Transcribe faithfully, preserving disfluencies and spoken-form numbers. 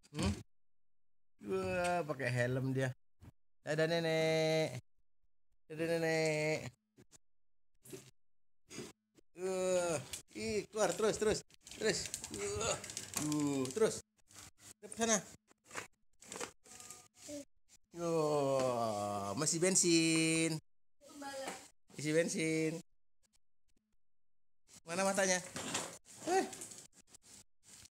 Hmm? Wah, pakai helm dia. Dadah nenek. Dadah nenek. Uh, ih, keluar terus terus terus. Uh, uh, terus ke sana. Oh, masih bensin. Isi bensin. Mana matanya? Eh,